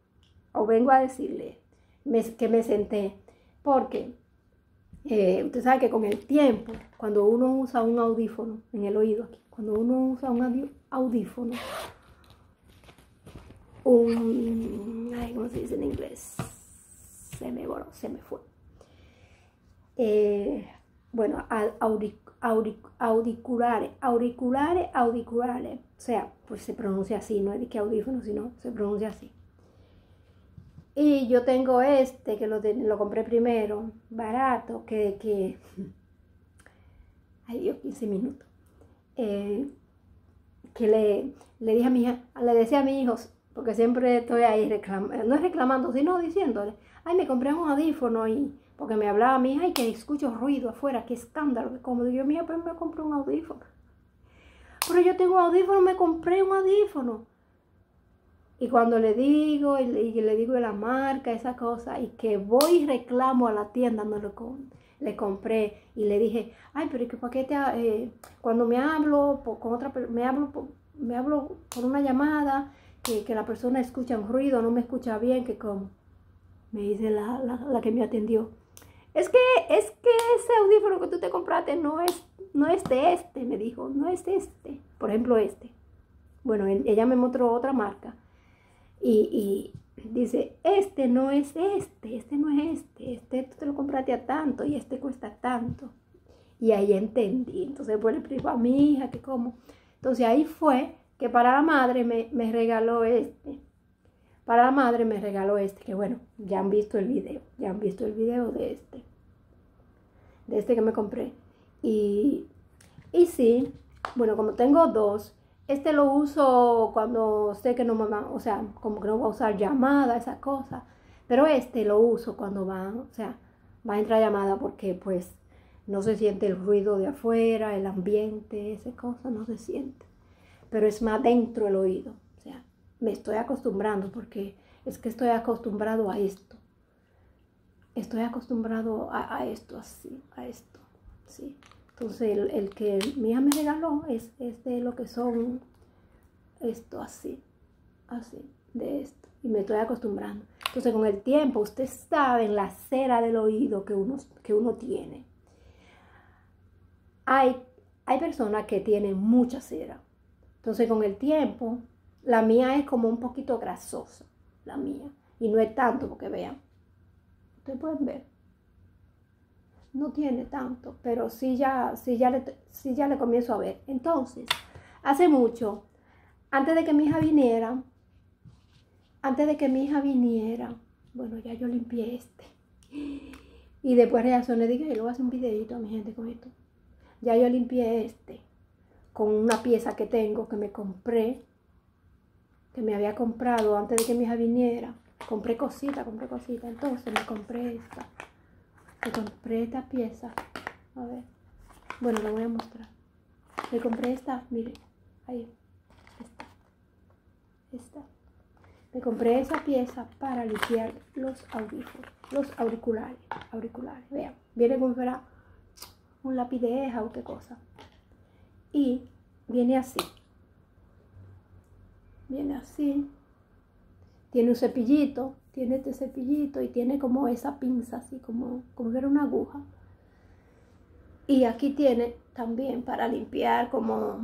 que me senté, porque usted sabe que con el tiempo, cuando uno usa un audífono en el oído aquí, cuando uno usa un audífono, ¿cómo se dice en inglés? se me voló, se me fue. Bueno, auriculares. O sea, pues se pronuncia así, no es de que audífonos, sino se pronuncia así. Y yo tengo este, que lo compré primero, barato, ay Dios, 15 minutos. Que le dije a mi hija, le decía a mis hijos, porque siempre estoy ahí reclamando, no es reclamando, sino diciéndole, ay, me compré un audífono y porque me hablaba mi hija, ay, que escucho ruido afuera, qué escándalo, como digo, mía, pero me compré un audífono. Pero yo tengo un audífono, me compré un audífono. Y cuando le digo, y le digo de la marca, esa cosa, y que voy y reclamo a la tienda, le compré y le dije, ay, pero ¿qué paquete? Cuando me hablo con otra, me hablo por una llamada, que la persona escucha un ruido, no me escucha bien, que como, me dice la que me atendió, es que ese audífono que tú te compraste no es de este, me dijo, no es este, por ejemplo este. Bueno, ella me mostró otra marca. Y dice, este no es este tú te lo compraste a tanto y este cuesta tanto. Y ahí entendí. Entonces, pues le explico a mi hija que cómo. Entonces ahí fue que para la madre me regaló este. Para la madre me regaló este, que bueno, ya han visto el video de este que me compré. Y sí, bueno, como tengo dos, este lo uso cuando sé que no me va, o sea, como que no va a usar llamada, esa cosa. Pero este lo uso cuando va a entrar llamada porque pues no se siente el ruido de afuera, el ambiente, esa cosa no se siente. Pero es más dentro el oído. O sea, me estoy acostumbrando porque es que estoy acostumbrado a esto. Estoy acostumbrado a esto así, a esto, sí. Entonces el que mi hija me regaló es de lo que son esto así, de esto. Y me estoy acostumbrando. Entonces con el tiempo, usted sabe la cera del oído que uno tiene. Hay personas que tienen mucha cera. Entonces con el tiempo, la mía es como un poquito grasosa, la mía. Y no es tanto, porque vean, ustedes pueden ver. No tiene tanto, pero sí ya le comienzo a ver. Entonces, hace mucho, antes de que mi hija viniera, bueno, ya yo limpié este. Y después reaccioné, dije, yo le voy a hacer un videito a mi gente con esto. Ya yo limpié este con una pieza que tengo, que me compré, que me había comprado antes de que mi hija viniera. Compré cosita. Entonces me compré esta. Me compré esta pieza. A ver. Bueno, la voy a mostrar. Me compré esta, miren. Ahí. Esta. Me compré esa pieza para limpiar los audífonos. Los auriculares. Vean. Viene como fuera un lápiz de eja o qué cosa. Y viene así. Tiene un cepillito. Tiene este cepillito y tiene como esa pinza así, como si fuera una aguja. Y aquí tiene también para limpiar como...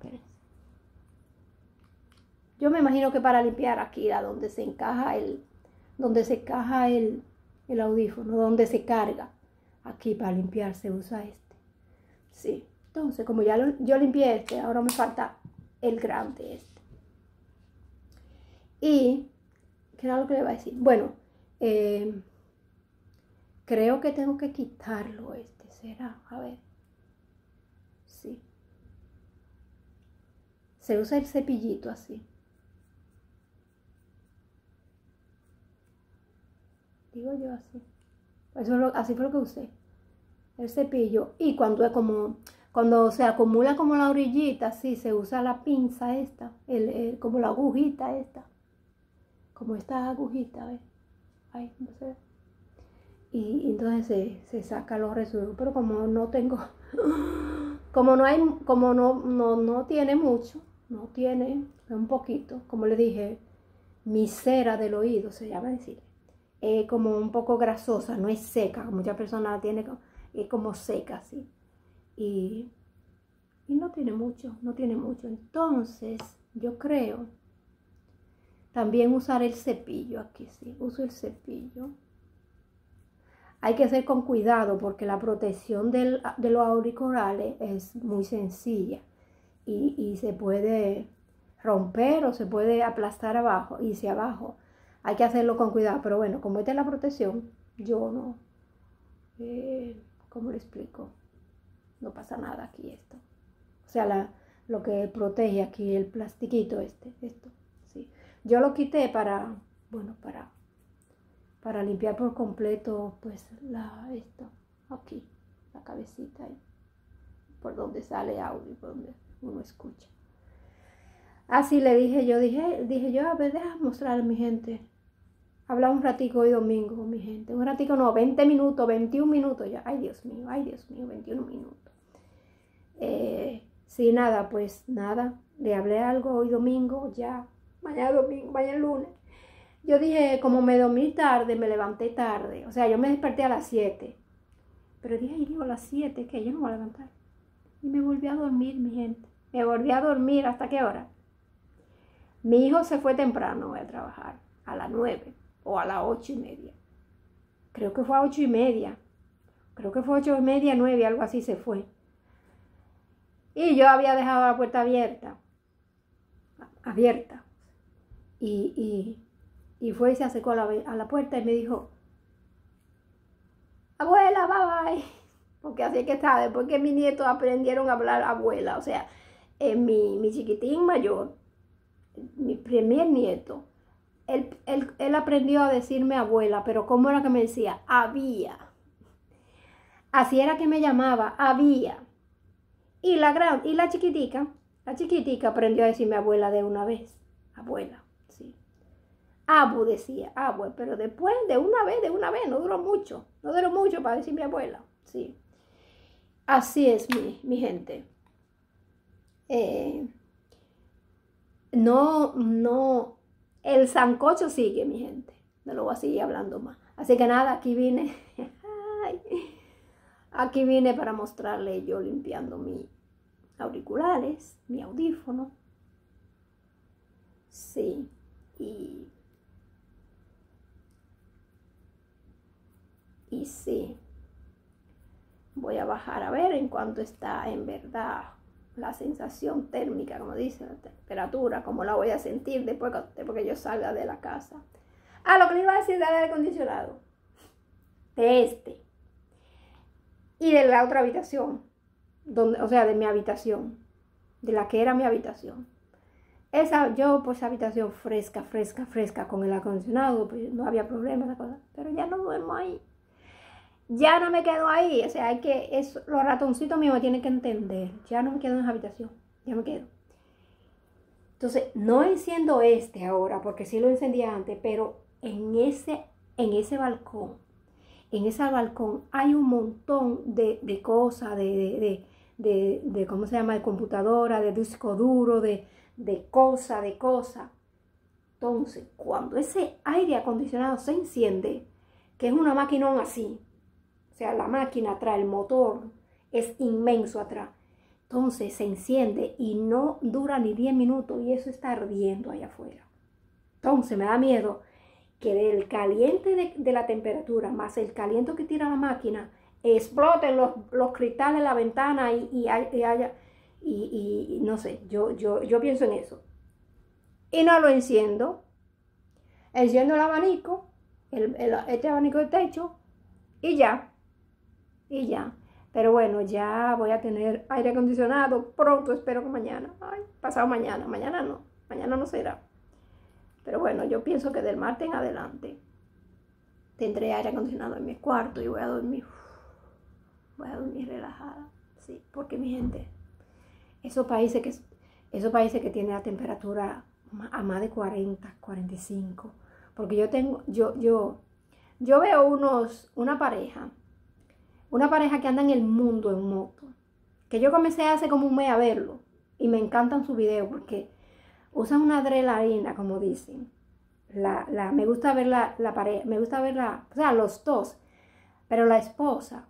Yo me imagino que para limpiar aquí, donde se encaja el audífono, donde se carga. Aquí para limpiar se usa este. Sí. Entonces, como yo limpié este, ahora me falta el grande este. Y... ¿qué era lo que le iba a decir? Bueno, creo que tengo que quitarlo este. ¿Será? A ver. Sí. Se usa el cepillito así. Digo yo así. Así fue lo que usé. El cepillo. Y cuando se acumula como la orillita, así se usa la pinza esta. Como la agujita esta. Como esta agujita, ¿ves? Ahí, no se ve. Y entonces se saca los residuos. Pero como no tengo, como no tiene mucho, no tiene un poquito, como le dije, mi cera del oído se llama decir. Es como un poco grasosa, no es seca. Muchas personas la tienen, es como seca, así. Y no tiene mucho. Entonces, yo creo también usar el cepillo aquí, sí. Uso el cepillo. hay que hacer con cuidado porque la protección de los auriculares es muy sencilla y se puede romper o se puede aplastar abajo, y si abajo hay que hacerlo con cuidado. Pero bueno, como esta es la protección, yo no, ¿cómo le explico? No pasa nada aquí esto. O sea, lo que protege aquí, el plastiquito esto, sí. Yo lo quité para, bueno, para limpiar por completo, pues, esto, aquí, la cabecita ahí, por donde sale audio, por donde uno escucha. Así le dije yo, a ver, déjame mostrar a mi gente. Hablar un ratico hoy domingo, mi gente. Un ratico no, 20 minutos, 21 minutos ya. Ay, Dios mío, 21 minutos. Sí, nada, pues nada. Le hablé algo hoy domingo, ya. Mañana lunes. Yo dije, como me dormí tarde, me levanté tarde. O sea, yo me desperté a las 7. Pero dije, ay, digo, a las 7, que yo no me voy a levantar. Y me volví a dormir, mi gente. Me volví a dormir, ¿hasta qué hora? Mi hijo se fue temprano a trabajar, a las 9 o a las 8:30. Creo que fue a 8:30. Creo que fue 8:30, 9, algo así se fue. Y yo había dejado la puerta abierta. Y fue y se acercó a la puerta y me dijo, abuela, bye bye. Porque así es que está, después que mis nietos aprendieron a hablar abuela. O sea, mi chiquitín mayor, mi primer nieto, él aprendió a decirme abuela, pero ¿cómo era que me decía? Había. Así era que me llamaba, había. Y la chiquitica aprendió a decirme abuela de una vez. Abuela, sí. Abu decía, abuela, pero después de una vez, no duró mucho para decirme abuela, sí. Así es, mi gente. No, el sancocho sigue, mi gente. No lo voy a seguir hablando más. Así que nada, aquí vine. Aquí vine para mostrarle yo limpiando mis auriculares, mi audífono. Sí, y sí. Voy a bajar a ver en cuánto está en verdad la sensación térmica, como dice, la temperatura, cómo la voy a sentir después que yo salga de la casa. Lo que le iba a decir del aire acondicionado, de este y de la otra habitación, o sea, de mi habitación, de la que era mi habitación. Pues habitación fresca, con el acondicionado, pues no había problema, esa cosa, pero ya no duermo ahí. Ya no me quedo ahí, o sea, los ratoncitos míos me tienen que entender. Ya no me quedo en esa habitación, ya me quedo. Entonces, no enciendo ahora, porque sí lo encendía antes, pero en ese balcón, hay un montón de cosas, de ¿cómo se llama? De computadora, de disco duro, de cosas. Entonces, cuando ese aire acondicionado se enciende, que es una maquinón así, o sea, la máquina atrás, el motor es inmenso atrás. Entonces se enciende y no dura ni 10 minutos y eso está ardiendo allá afuera. Entonces me da miedo que del caliente de la temperatura más el caliente que tira la máquina, exploten los cristales de la ventana y no sé, yo pienso en eso. Y no lo enciendo. Enciendo el abanico, este abanico de techo y ya. Pero bueno, ya voy a tener aire acondicionado pronto, espero que mañana. Pasado mañana no será. Pero bueno, yo pienso que del martes en adelante tendré aire acondicionado en mi cuarto y voy a dormir relajada. Sí, porque mi gente, esos países que tienen la temperatura a más de 40, 45, porque yo veo una pareja que anda en el mundo en moto, que yo comencé hace como un mes a verlo y me encantan sus videos porque usan una adrenalina, como dicen. Me gusta ver la pareja, me gusta ver o sea, los dos, pero la esposa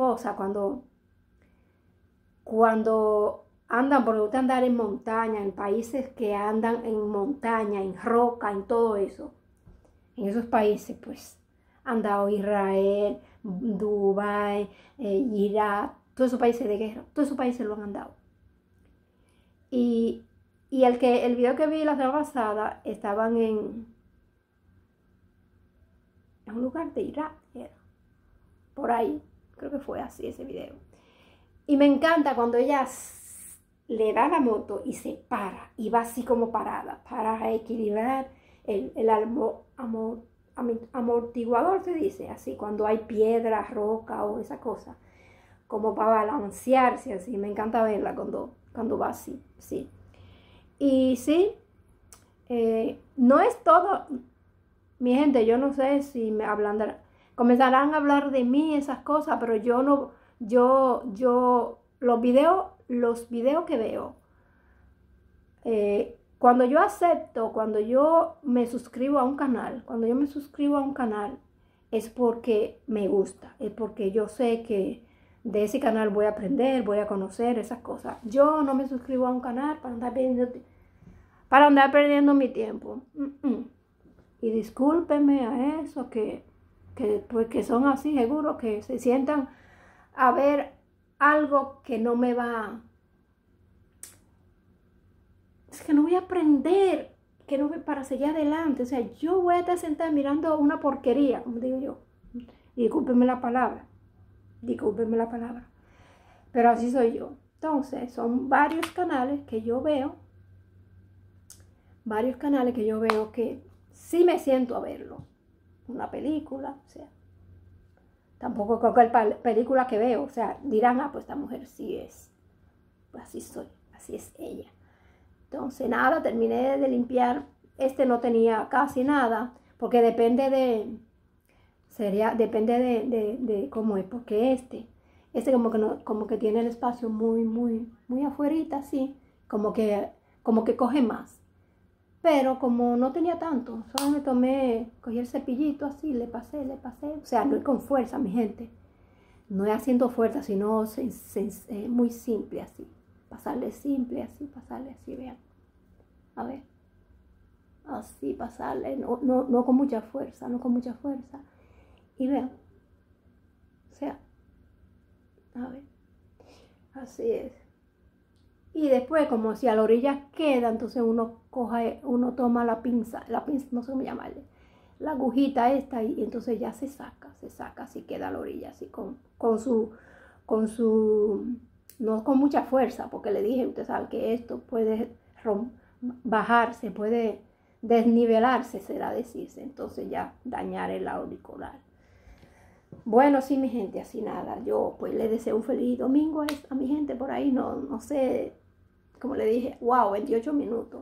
cuando andan, porque gusta andar en montaña, en países que andan en montaña, en roca, en todo eso, en esos países, pues han dado Israel, Dubái, Irak, todos esos países de guerra, todos esos países lo han dado. Y el video que vi la semana pasada, estaban en un lugar de Irak, por ahí, creo que fue así ese video. Y me encanta cuando ella le da la moto y se para, y va así como parada, para equilibrar el amortiguador, se dice, así, cuando hay piedra, roca o esa cosa, como para balancearse así. Me encanta verla cuando va así, sí. Y sí, no es todo, mi gente, yo no sé si comenzarán a hablar de mí esas cosas, pero los videos que veo, cuando yo acepto, cuando yo me suscribo a un canal, es porque me gusta, es porque yo sé que de ese canal voy a aprender, voy a conocer esas cosas. Yo no me suscribo a un canal para andar perdiendo mi tiempo. Y discúlpenme a eso, pues que son así, seguro que se sientan a ver algo que no me va, es que no voy a aprender, que no voy para seguir adelante. O sea, yo voy a estar sentada mirando una porquería, como digo yo. Discúlpenme la palabra, pero así soy yo. Entonces, son varios canales que yo veo que sí me siento a verlo. Una película, o sea, tampoco cualquier película que veo, o sea, dirán, pues esta mujer sí es, pues así soy, así es ella. Entonces, nada, terminé de limpiar. No tenía casi nada, porque depende de cómo es, porque como que tiene el espacio muy afuerita, así, como que coge más. Pero como no tenía tanto, solo cogí el cepillito así, le pasé. O sea, no es con fuerza, mi gente. No es haciendo fuerza, sino muy simple así. Pasarle así, vean. A ver. Así, pasarle, no con mucha fuerza, Y vean. O sea, a ver. Así es. Y después, como si a la orilla queda, entonces uno toma la pinza, no sé cómo llamarle, la agujita esta, y entonces ya se saca, así queda a la orilla, así con su, no con mucha fuerza, porque le dije, usted sabe que esto puede bajarse, puede desnivelarse, será decirse, entonces ya dañar el auricular. Bueno, sí, mi gente, así nada, yo pues le deseo un feliz domingo a mi gente por ahí, no sé, como le dije, wow, 28 minutos.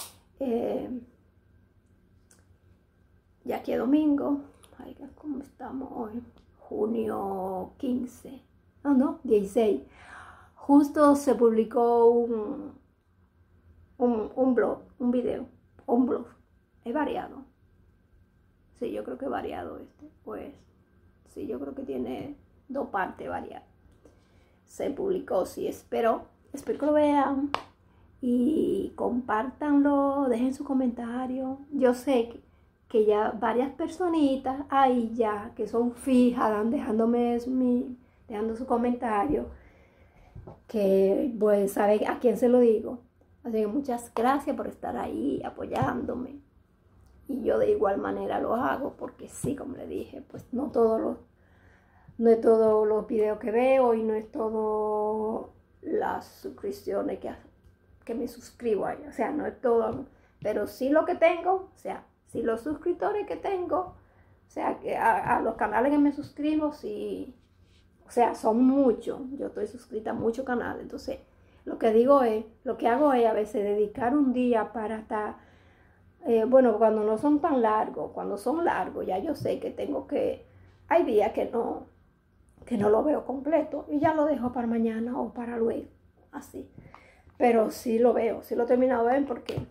Ya que domingo, ay, ¿cómo estamos hoy? Junio 15, no, 16. Justo se publicó un video. Es variado. Sí, yo creo que es variado pues. Sí, yo creo que tiene 2 partes variadas. Se publicó, sí, espero que lo vean y compártanlo, dejen su comentario. Yo sé que ya varias personitas ahí ya que son fijas, dejando su comentario, que pues saben a quién se lo digo. Así que muchas gracias por estar ahí apoyándome. Y yo de igual manera lo hago, porque sí, como le dije, pues no es todos los videos que veo y no es todo las suscripciones que me suscribo a ella. O sea, no es todo, pero sí lo que tengo, o sea, sí los suscriptores que tengo, o sea, que a los canales que me suscribo, sí, o sea, son muchos. Yo estoy suscrita a muchos canales, entonces lo que hago es a veces dedicar un día para estar, bueno, cuando no son tan largos, cuando son largos, ya yo sé que hay días que no lo veo completo y ya lo dejo para mañana o para luego, así. Pero sí lo veo, sí lo he terminado de ver porque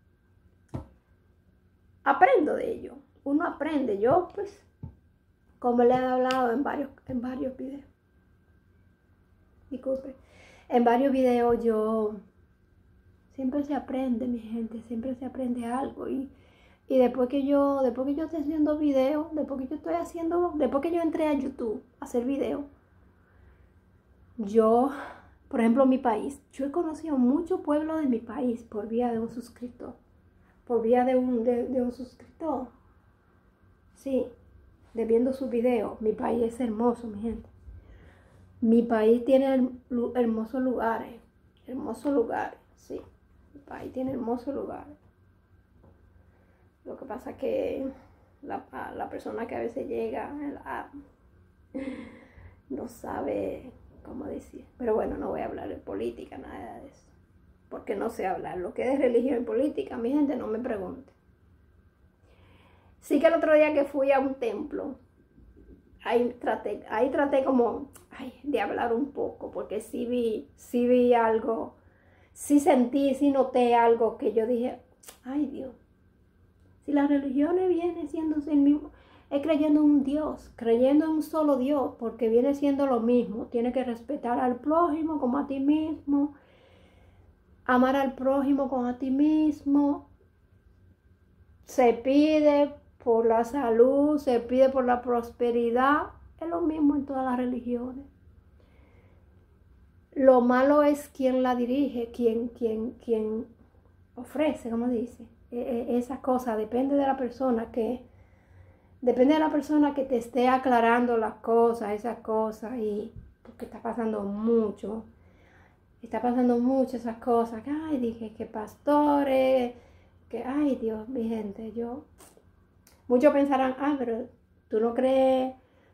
aprendo de ello. Uno aprende. Yo, pues, como le he hablado en varios videos. Disculpe. En varios videos yo siempre se aprende, mi gente, siempre se aprende algo. Y Y después que yo estoy haciendo videos, después que yo entré a YouTube a hacer videos, yo, por ejemplo, en mi país, yo he conocido muchos pueblos de mi país por vía de un suscriptor. Por vía de un suscriptor. Sí, de viendo sus videos. Mi país es hermoso, mi gente. Mi país tiene hermosos lugares. Hermosos lugares, sí. Mi país tiene hermosos lugares. Lo que pasa es que la persona que a veces llega no sabe cómo decir. Pero bueno, no voy a hablar de política, nada de eso. Porque no sé hablar. Lo que es religión y política, mi gente, no me pregunte. Sí que el otro día que fui a un templo, ahí traté como de hablar un poco, porque sí vi algo, sí noté algo que yo dije, ay Dios, si las religiones vienen siendo el mismo, es creyendo en un Dios, creyendo en un solo Dios, porque viene siendo lo mismo, tiene que respetar al prójimo como a ti mismo, amar al prójimo como a ti mismo, se pide por la salud, se pide por la prosperidad, es lo mismo en todas las religiones. Lo malo es quien la dirige, quien ofrece, como dice, esa cosa, depende de la persona que te esté aclarando las cosas, esas cosas, y porque está pasando mucho esas cosas, que ay, dije que pastores, que ay Dios, mi gente, muchos pensarán, pero tú no crees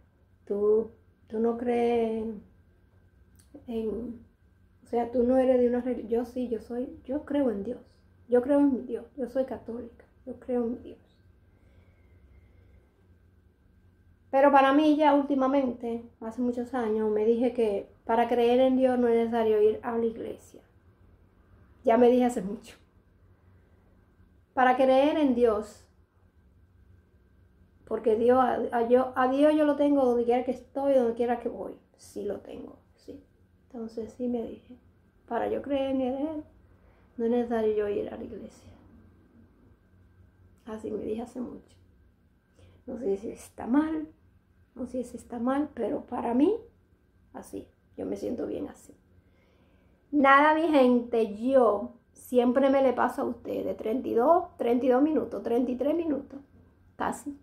en, o sea, tú no eres de una religión. Yo creo en Dios, yo creo en mi Dios, yo soy católica, yo creo en mi Dios. Pero para mí ya últimamente, hace muchos años, me dije que para creer en Dios no es necesario ir a la iglesia. Ya me dije hace mucho. Para creer en Dios, porque a Dios yo lo tengo donde quiera que estoy, donde quiera que voy. Sí lo tengo, sí. Entonces sí me dije, para yo creer en Él, no es necesario yo ir a la iglesia. Así me dije hace mucho. No sé si está mal, pero para mí, así, yo me siento bien así. Nada, mi gente, yo siempre me le paso a ustedes 32 minutos, 33 minutos, casi.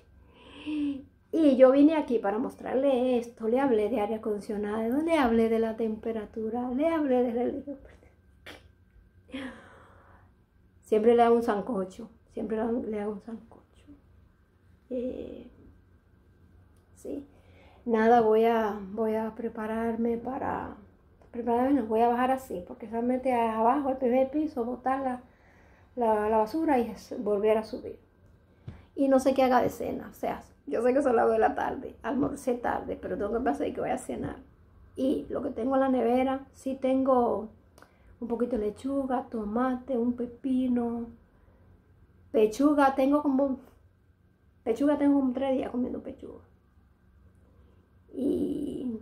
Y yo vine aquí para mostrarle esto, le hablé de aire acondicionado, le hablé de la temperatura, le hablé de religión. Siempre le hago un sancocho, sí. Nada, voy a prepararme voy a bajar así, porque solamente abajo, el primer piso, botar la basura y volver a subir. Y no sé qué haga de cena, o sea, yo sé que son las 2 de la tarde, almorcé tarde, pero tengo que pasar y que voy a cenar. Y lo que tengo en la nevera, sí tengo un poquito de lechuga, tomate, un pepino, pechuga, tengo como 3 días comiendo pechuga. Y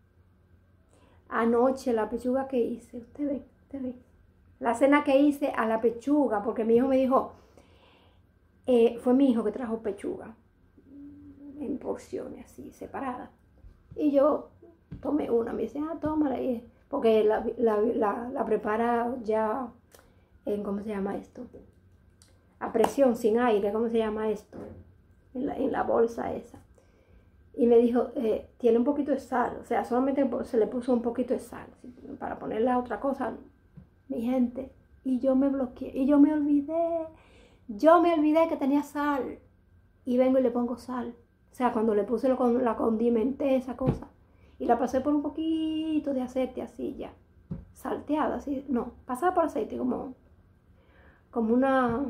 anoche la pechuga que hice, usted ve, la cena que hice a la pechuga, porque mi hijo me dijo, fue mi hijo que trajo pechuga en porciones así, separadas. Y yo tomé una, me dice, tómala, porque la prepara ya, ¿cómo se llama esto? A presión, sin aire, ¿cómo se llama esto? En la bolsa esa. Y me dijo, tiene un poquito de sal, o sea, solamente se le puso un poquito de sal, para ponerle a otra cosa, mi gente. Y yo me bloqueé, y yo me olvidé que tenía sal. Y vengo y le pongo sal. O sea, cuando le puse la condimenté, esa cosa. Y la pasé por un poquito de aceite, así ya. Salteada, así. No, pasada por aceite, como una...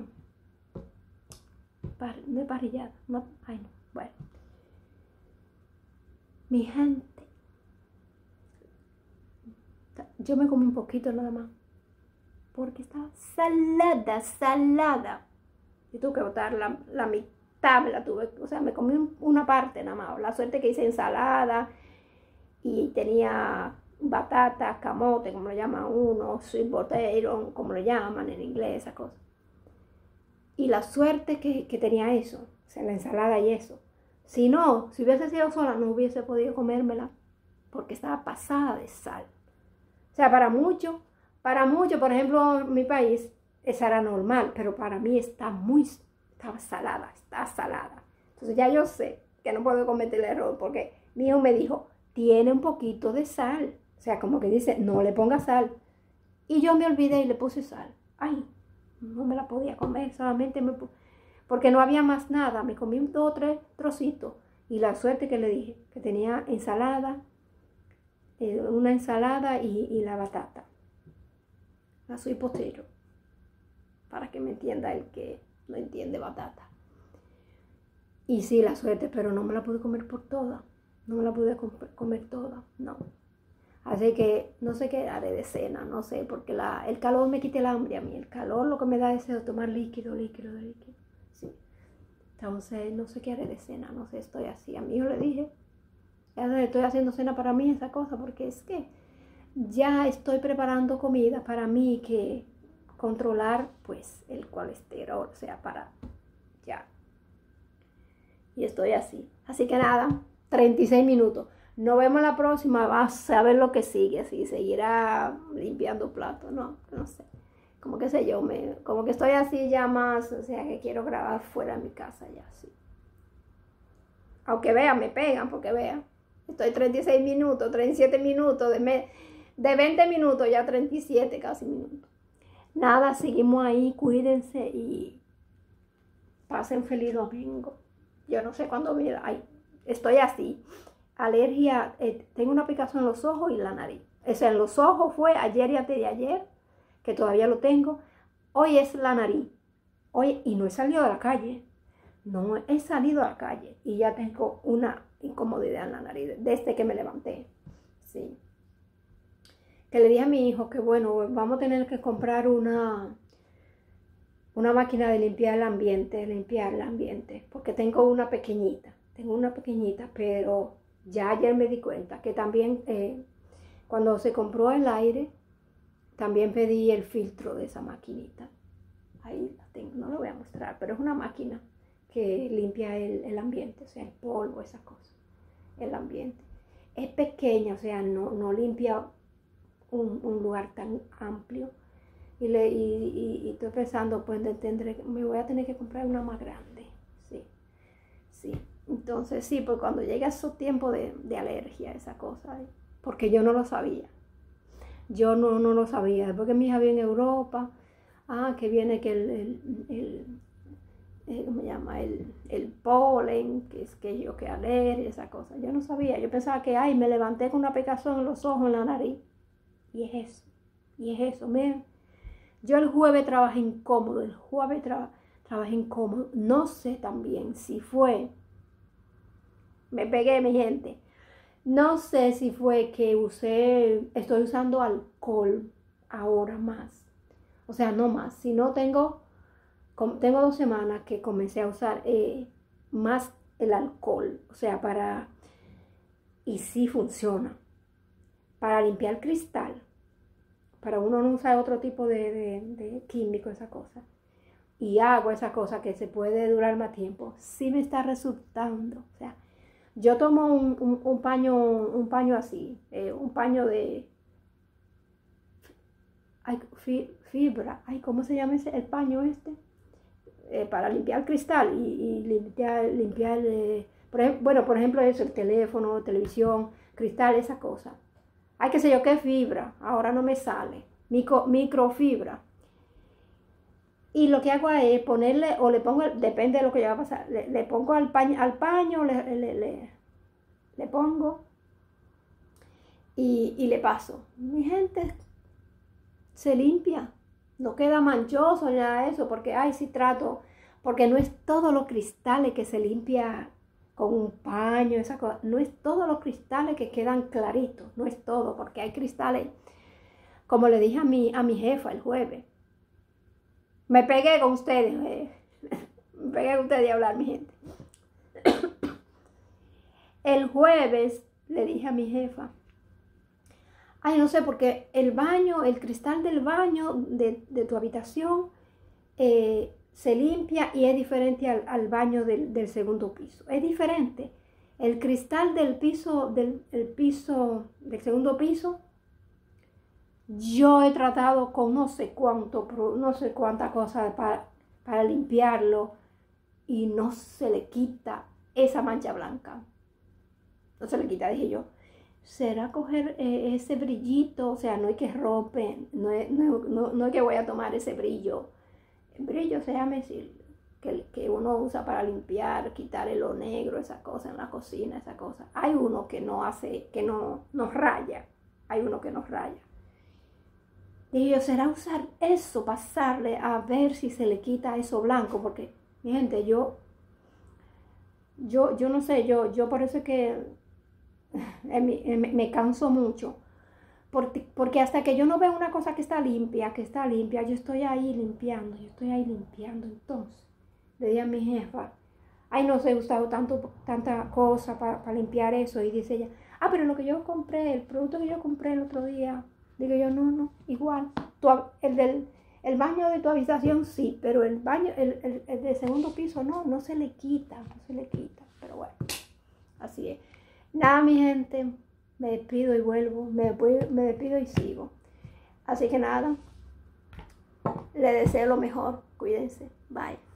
de parrillada. No, bueno. Mi gente, yo me comí un poquito nada más, porque estaba salada. Y tuve que botar la mitad, o sea, me comí una parte nada más. La suerte que hice ensalada y tenía batata, camote, como lo llaman uno, sweet potato, como lo llaman en inglés, esa cosa. Y la suerte que tenía eso, o sea, la ensalada y eso. Si no, si hubiese sido sola, no hubiese podido comérmela porque estaba pasada de sal. O sea, para mucho, por ejemplo, en mi país, esa era normal, pero para mí estaba salada, está salada. Entonces ya yo sé que no puedo cometer el error porque mi hijo me dijo, tiene un poquito de sal. O sea, como que dice, no le ponga sal. Y yo me olvidé y le puse sal. Ay, no me la podía comer, solamente porque no había más nada. Me comí 2 o 3 trocitos. Y la suerte que le dije, que tenía ensalada, una ensalada y la batata. La soy potato. Para que me entienda el que no entiende batata. Y sí, la suerte, pero no me la pude comer por toda. No me la pude comer toda, no. Así que no sé qué haré de cena, no sé, porque el calor me quita el hambre a mí. El calor lo que me da es deseo de tomar líquido. Sí. Entonces, no sé qué haré de cena, no sé, estoy así. A mi hijo le dije, ya estoy haciendo cena para mí, esa cosa, porque es que ya estoy preparando comida para mí que controlar, pues, el colesterol, o sea, para ya. Y estoy así. Así que nada, 36 minutos. Nos vemos la próxima, vas a ver lo que sigue, si seguirá limpiando platos, no sé. Como que sé yo, como que estoy así ya más, o sea, que quiero grabar fuera de mi casa ya, sí. Aunque vean, me pegan, porque vean. Estoy 36 minutos, 37 minutos, de 20 minutos ya 37 casi minutos. Nada, seguimos ahí, cuídense y pasen feliz domingo. Yo no sé cuándo estoy así. Alergia, tengo una picazón en los ojos y la nariz. O sea, en los ojos fue ayer y antes de ayer, que todavía lo tengo. Hoy es la nariz. Hoy, y no he salido a la calle. No he salido a la calle. Y ya tengo una incomodidad en la nariz desde que me levanté. Sí. Que le dije a mi hijo que bueno, vamos a tener que comprar una máquina de limpiar el ambiente. Porque tengo una pequeñita, pero ya ayer me di cuenta que también cuando se compró el aire, también pedí el filtro de esa maquinita. Ahí la tengo, no lo voy a mostrar, pero es una máquina que limpia el ambiente, o sea, el polvo, esas cosas, el ambiente. Es pequeña, o sea, no limpia un lugar tan amplio. Y estoy pensando, pues me voy a tener que comprar una más grande. Sí. Entonces sí, pues cuando llega esos tiempos de alergia, esa cosa, porque yo no lo sabía. Yo no lo sabía. Después que mi hija vive en Europa, que viene que ¿cómo se llama? El polen, que alergia, esa cosa. Yo no sabía. Yo pensaba que, me levanté con una picazón en los ojos, en la nariz. Y es eso. Miren, yo el jueves trabajé incómodo. No sé también si fue, me pegué, mi gente. No sé si fue que estoy usando alcohol ahora más. O sea, no más, sino tengo 2 semanas que comencé a usar más el alcohol. O sea, y sí funciona. Para limpiar cristal. Para uno no usar otro tipo de químico, esa cosa. Y agua, esa cosa que se puede durar más tiempo. Sí me está resultando. O sea, yo tomo un paño así, un paño de fibra. ¿Cómo se llama el paño este? Para limpiar cristal y limpiar por ejemplo eso, el teléfono, televisión, cristal, esa cosa. Qué sé yo, qué fibra, ahora no me sale, microfibra. Y lo que hago es ponerle, o le pongo, depende de lo que ya va a pasar, le pongo al paño, le pongo y le paso. Mi gente, se limpia, no queda manchoso ni nada de eso, porque sí trato, porque no es todos los cristales que se limpia con un paño, esa cosa, no es todos los cristales que quedan claritos, no es todo, porque hay cristales, como le dije a mi jefa el jueves, me pegué con ustedes, me pegué con ustedes de hablar, mi gente. El jueves le dije a mi jefa, no sé, porque el cristal del baño de tu habitación se limpia y es diferente al baño del segundo piso. Es diferente. El cristal del piso, del segundo piso, yo he tratado con no sé cuánta cosa para limpiarlo y no se le quita esa mancha blanca. No se le quita, dije yo. ¿Será coger ese brillito? O sea, no hay que romper, no es que voy a tomar ese brillo. El brillo se llama que uno usa para limpiar, quitar lo negro, esa cosa en la cocina, esa cosa. Hay uno que no hace, que no raya. Hay uno que nos raya. Dije yo, ¿será usar eso, pasarle a ver si se le quita eso blanco? Porque, mi gente, yo no sé, yo por eso es que me canso mucho. Porque hasta que yo no veo una cosa que está limpia, yo estoy ahí limpiando. Entonces, le dije a mi jefa, ay, no se ha usado tanta cosa para limpiar eso. Y dice ella, pero lo que yo compré, el producto que yo compré el otro día, digo yo, no, igual. El baño de tu habitación sí, pero el baño, el del segundo piso no se le quita, pero bueno, así es. Nada, mi gente, me despido y vuelvo, me despido y sigo. Así que nada, le deseo lo mejor, cuídense, bye.